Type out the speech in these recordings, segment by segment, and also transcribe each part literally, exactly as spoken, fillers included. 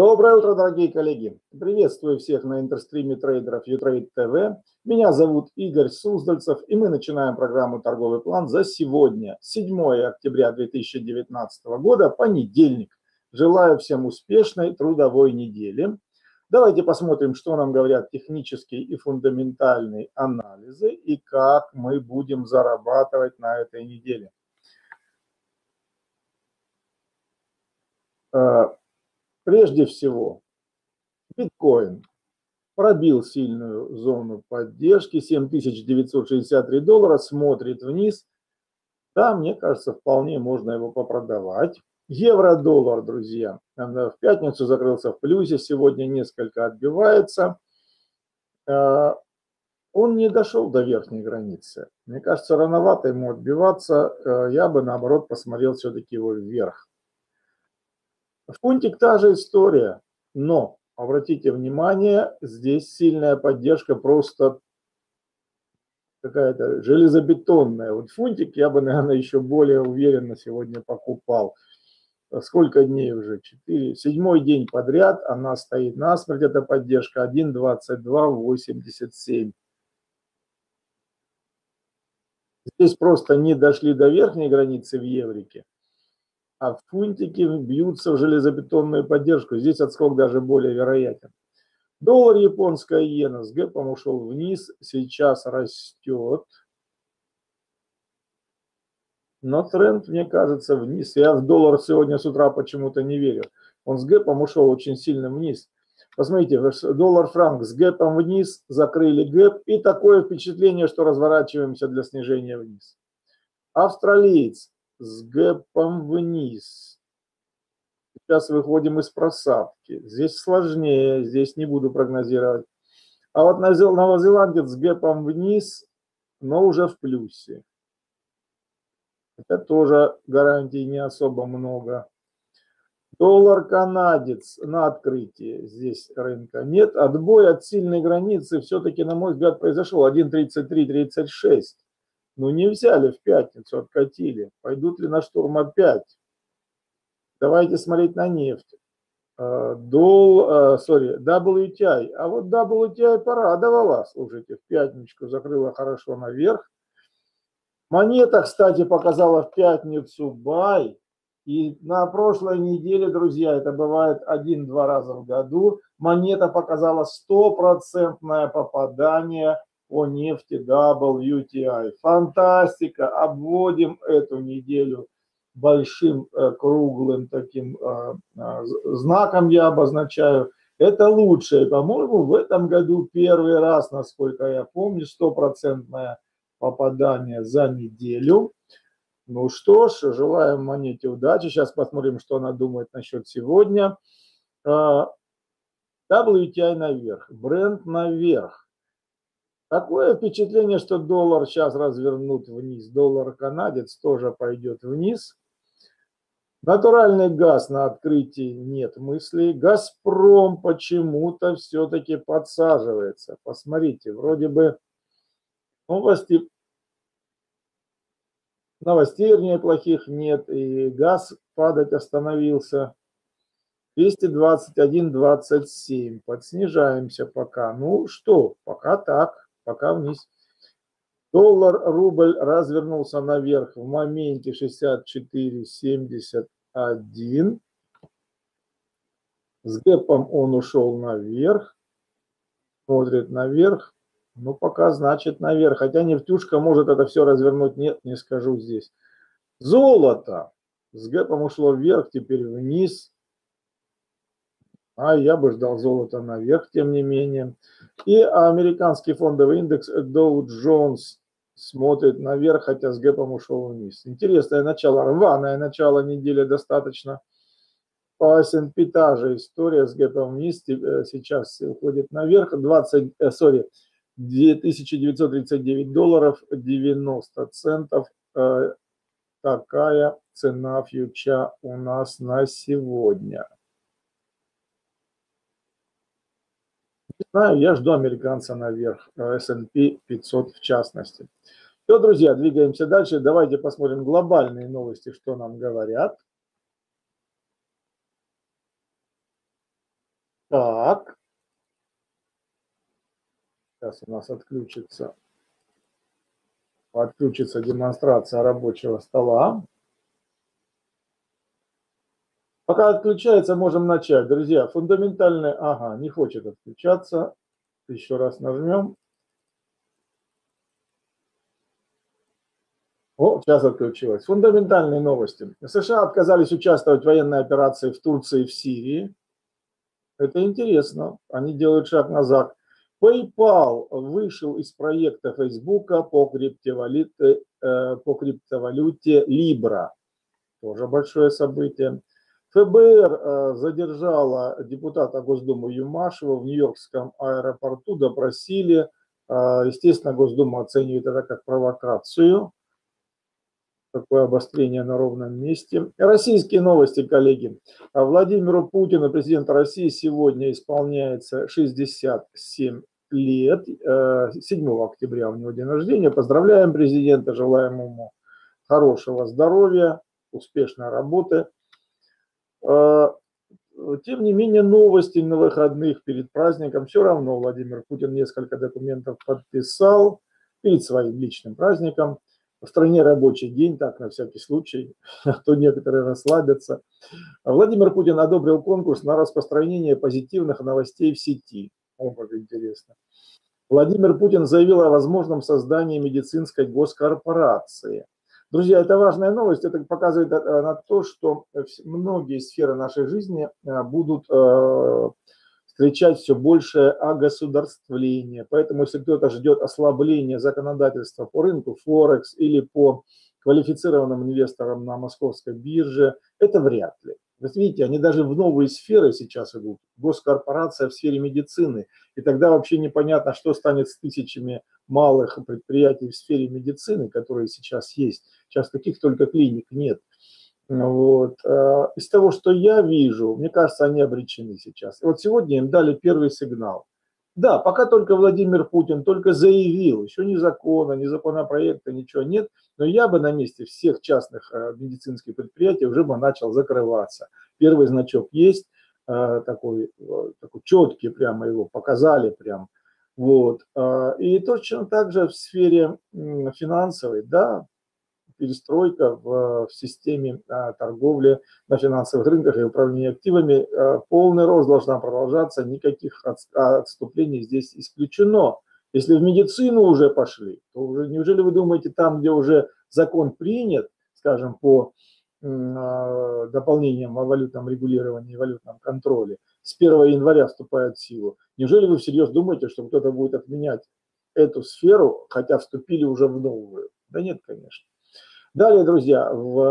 Доброе утро, дорогие коллеги! Приветствую всех на интерстриме трейдеров Utrade тэ вэ. Меня зовут Игорь Суздальцев, и мы начинаем программу «Торговый план» за сегодня, седьмое октября две тысячи девятнадцатого года, понедельник. Желаю всем успешной трудовой недели. Давайте посмотрим, что нам говорят технические и фундаментальные анализы и как мы будем зарабатывать на этой неделе. Прежде всего, биткоин пробил сильную зону поддержки, семь тысяч девятьсот шестьдесят три доллара, смотрит вниз. Да, мне кажется, вполне можно его попродавать. Евро-доллар, друзья, в пятницу закрылся в плюсе, сегодня несколько отбивается. Он не дошел до верхней границы. Мне кажется, рановато ему отбиваться. Я бы, наоборот, посмотрел все-таки его вверх. Фунтик та же история, но обратите внимание, здесь сильная поддержка, просто какая-то железобетонная. Вот фунтик я бы, наверное, еще более уверенно сегодня покупал. Сколько дней уже? Четыре. Седьмой день подряд она стоит насмерть, эта поддержка один двадцать два восемьдесят семь. Здесь просто не дошли до верхней границы в еврике. А фунтики бьются в железобетонную поддержку. Здесь отскок даже более вероятен. Доллар, японская иена с гэпом ушел вниз, сейчас растет. Но тренд, мне кажется, вниз. Я в доллар сегодня с утра почему-то не верю. Он с гэпом ушел очень сильно вниз. Посмотрите, доллар-франк с гэпом вниз, закрыли гэп. И такое впечатление, что разворачиваемся для снижения вниз. Австралиец с гэпом вниз. Сейчас выходим из просадки. Здесь сложнее, здесь не буду прогнозировать. А вот новозеландец с гэпом вниз, но уже в плюсе. Это тоже гарантий не особо много. Доллар-канадец на открытии. Здесь рынка нет. Отбой от сильной границы все-таки, на мой взгляд, произошел. один тридцать три тридцать шесть. Ну, не взяли в пятницу, откатили. Пойдут ли на штурм опять? Давайте смотреть на нефть. Дол, сори, дабл ю ти ай. А вот дабл ю ти ай порадовала, слушайте, в пятничку закрыла хорошо наверх. Монета, кстати, показала в пятницу бай. И на прошлой неделе, друзья, это бывает один-два раза в году, монета показала стопроцентное попадание по нефти дабл ю ти ай. Фантастика! Обводим эту неделю большим э, круглым таким э, э, знаком, я обозначаю. Это лучшее, по-моему, в этом году первый раз, насколько я помню, стопроцентное попадание за неделю. Ну что ж, желаем монете удачи. Сейчас посмотрим, что она думает насчет сегодня. дабл ю ти ай наверх, Brent наверх. Такое впечатление, что доллар сейчас развернут вниз. Доллар-канадец тоже пойдет вниз. Натуральный газ на открытии нет мыслей. Газпром почему-то все-таки подсаживается. Посмотрите, вроде бы новости, новостей, вернее, плохих нет. И газ падать остановился. двести двадцать один двадцать семь. Подснижаемся пока. Ну что, пока так. Пока вниз. Доллар-рубль развернулся наверх в моменте шестьдесят четыре семьдесят один. С гэпом он ушел наверх. Смотрит наверх. Ну, пока значит наверх. Хотя нефтюшка может это все развернуть. Нет, не скажу здесь. Золото. С гэпом ушло вверх, теперь вниз. А я бы ждал золото наверх, тем не менее. И американский фондовый индекс Dow Jones смотрит наверх, хотя с гэпом ушел вниз. Интересное начало, рваное начало недели достаточно. По эс энд пи та же история с гэпом вниз, сейчас уходит наверх. двадцать, э, sorry, две тысячи девятьсот тридцать девять долларов девяносто центов. Э, такая цена фьюча у нас на сегодня. Знаю, я жду американца наверх, эс энд пи пятьсот в частности. Все, друзья, двигаемся дальше. Давайте посмотрим глобальные новости, что нам говорят. Так. Сейчас у нас отключится, отключится демонстрация рабочего стола. Пока отключается, можем начать. Друзья, фундаментальные... Ага, не хочет отключаться. Еще раз нажмем. О, сейчас отключилось. Фундаментальные новости. США отказались участвовать в военной операции в Турции и в Сирии. Это интересно. Они делают шаг назад. PayPal вышел из проекта Facebook по криптовалюте, по криптовалюте Libra. Тоже большое событие. ФБР задержала депутата Госдумы Юмашева в Нью-Йоркском аэропорту, допросили. Естественно, Госдума оценивает это как провокацию. Такое обострение на ровном месте. Российские новости, коллеги. Владимиру Путину, президенту России, сегодня исполняется шестьдесят семь лет. седьмого октября у него день рождения. Поздравляем президента, желаем ему хорошего здоровья, успешной работы. Тем не менее, новости на выходных перед праздником. Все равно Владимир Путин несколько документов подписал перед своим личным праздником. В стране рабочий день, так, на всякий случай, а то некоторые расслабятся. Владимир Путин одобрил конкурс на распространение позитивных новостей в сети. О, как интересно. Владимир Путин заявил о возможном создании медицинской госкорпорации. Друзья, это важная новость. Это показывает на то, что многие сферы нашей жизни будут встречать все большее огосударствление. Поэтому, если кто-то ждет ослабления законодательства по рынку Форекс или по квалифицированным инвесторам на московской бирже, это вряд ли. Вы видите, они даже в новые сферы сейчас идут. Госкорпорация в сфере медицины. И тогда вообще непонятно, что станет с тысячами малых предприятий в сфере медицины, которые сейчас есть. Сейчас таких только клиник нет. Вот. Из того, что я вижу, мне кажется, они обречены сейчас. И вот сегодня им дали первый сигнал. Да, пока только Владимир Путин только заявил, еще ни закона, ни законопроекта, ничего нет, но я бы на месте всех частных медицинских предприятий уже бы начал закрываться. Первый значок есть, такой, такой четкий, прямо его показали прям. Вот. И точно так же в сфере финансовой, да, перестройка в, в системе а, торговли на финансовых рынках и управления активами. А, полный рост должна продолжаться, никаких от, отступлений здесь исключено. Если в медицину уже пошли, то уже, неужели вы думаете, там, где уже закон принят, скажем, по а, дополнениям о валютном регулировании и валютном контроле, с первого января вступает в силу, неужели вы всерьез думаете, что кто-то будет отменять эту сферу, хотя вступили уже в новую? Да нет, конечно. Далее, друзья,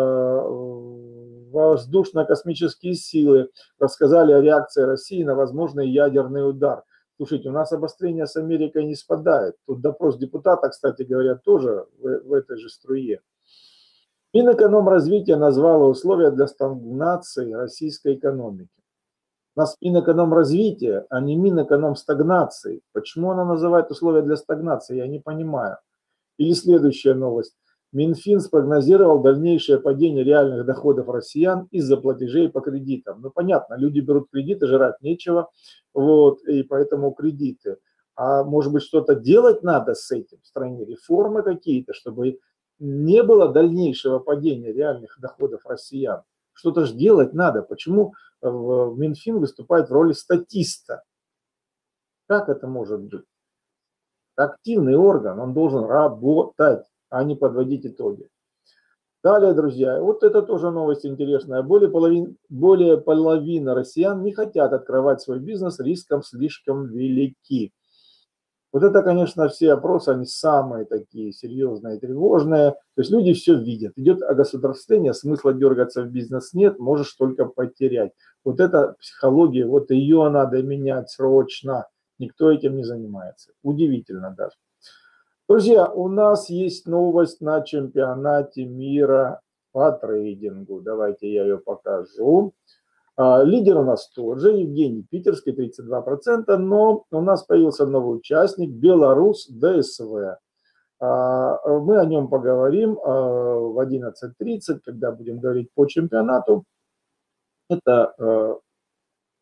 в воздушно-космические силы рассказали о реакции России на возможный ядерный удар. Слушайте, у нас обострение с Америкой не спадает. Тут допрос депутата, кстати говоря, тоже в, в этой же струе. Минэкономразвитие назвало условия для стагнации российской экономики. У нас Минэкономразвитие, а не Минэкономстагнации. Почему она называет условия для стагнации, я не понимаю. Или следующая новость. Минфин спрогнозировал дальнейшее падение реальных доходов россиян из-за платежей по кредитам. Ну, понятно, люди берут кредиты, жрать нечего, вот, и поэтому кредиты. А может быть, что-то делать надо с этим в стране, реформы какие-то, чтобы не было дальнейшего падения реальных доходов россиян. Что-то же делать надо. Почему Минфин выступает в роли статиста? Как это может быть? Активный орган, он должен работать, а не подводить итоги. Далее, друзья, вот это тоже новость интересная. Более половины, более половины россиян не хотят открывать свой бизнес, риском слишком велики. Вот это, конечно, все опросы, они самые такие серьезные и тревожные. То есть люди все видят. Идет огосударствление, смысла дергаться в бизнес нет, можешь только потерять. Вот эта психология, вот ее надо менять срочно. Никто этим не занимается. Удивительно даже. Друзья, у нас есть новость на чемпионате мира по трейдингу. Давайте я ее покажу. Лидер у нас тот же, Евгений Питерский, тридцать два процента, но у нас появился новый участник, Беларусь ДСВ. Мы о нем поговорим в одиннадцать тридцать, когда будем говорить по чемпионату. Это, ну,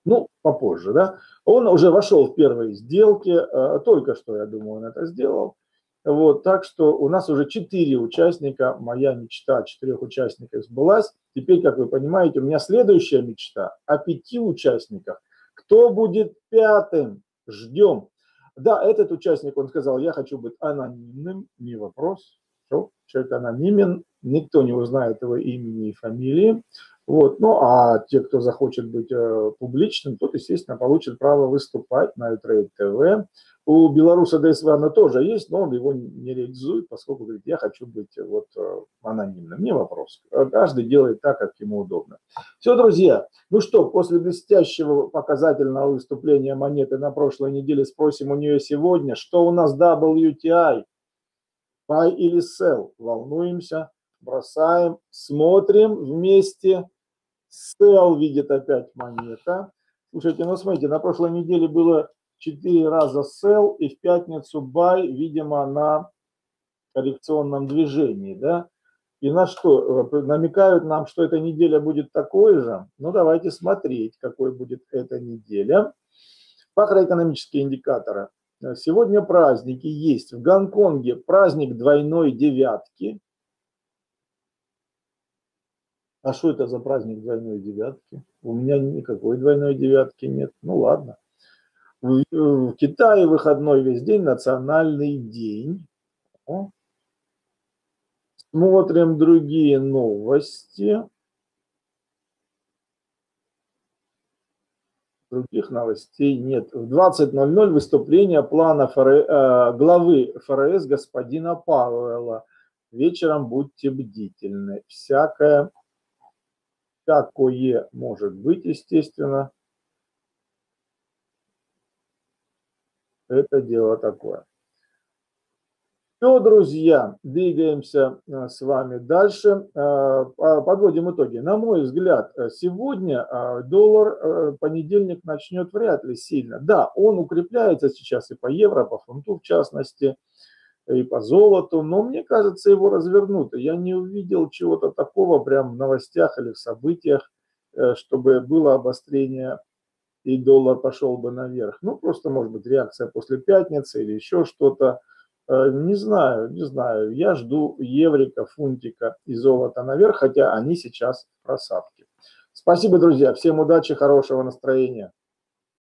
попозже, да, он уже вошел в первые сделки, только что, я думаю, он это сделал. Вот, так что у нас уже четыре участника, моя мечта четырех участников сбылась. Теперь, как вы понимаете, у меня следующая мечта о пяти участниках. Кто будет пятым? Ждем. Да, этот участник, он сказал, я хочу быть анонимным, не вопрос. Все, человек анонимен, никто не узнает его имени и фамилии. Вот. Ну, а те, кто захочет быть э, публичным, тот, естественно, получит право выступать на Trade ти ви. У белоруса ДСВ тоже есть, но он его не реализует, поскольку говорит, я хочу быть вот анонимным. Не вопрос. Каждый делает так, как ему удобно. Все, друзья. Ну что, после блестящего показательного выступления монеты на прошлой неделе спросим у нее сегодня, что у нас дабл ю ти ай? Buy или sell? Волнуемся, бросаем, смотрим вместе. Sell видит опять монета. Слушайте, ну смотрите, на прошлой неделе было четыре раза sell и в пятницу buy, видимо, на коррекционном движении, да? И на что? Намекают нам, что эта неделя будет такой же. Ну, давайте смотреть, какой будет эта неделя. Макроэкономические индикаторы. Сегодня праздники есть. В Гонконге праздник двойной девятки. А что это за праздник двойной девятки? У меня никакой двойной девятки нет. Ну, ладно. В Китае выходной весь день, национальный день. Смотрим другие новости. Других новостей нет. В двадцать ноль ноль выступление плана ФР, главы ФРС господина Пауэлла. Вечером будьте бдительны. Всякое, всякое может быть, естественно. Это дело такое. Все, друзья, двигаемся с вами дальше. Подводим итоги. На мой взгляд, сегодня доллар понедельник начнет вряд ли сильно. Да, он укрепляется сейчас и по евро, по фунту в частности, и по золоту, но мне кажется, его развернут. Я не увидел чего-то такого прям в новостях или в событиях, чтобы было обострение и доллар пошел бы наверх. Ну, просто, может быть, реакция после пятницы или еще что-то. Не знаю, не знаю. Я жду еврика, фунтика и золота наверх, хотя они сейчас в просадке. Спасибо, друзья. Всем удачи, хорошего настроения.